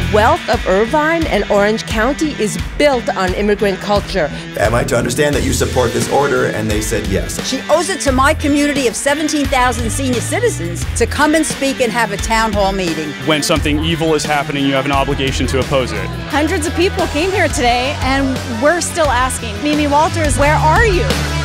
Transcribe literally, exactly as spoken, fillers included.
wealth of Irvine and Orange County is built on immigrant culture. Am I to understand that you support this order? And they said yes. She owes it to my community of seventeen thousand senior citizens to come and speak and have a town hall meeting. When something evil is happening, you have an obligation to oppose it. Hundreds of people came here today, and we're still asking, Mimi Walters, where are you?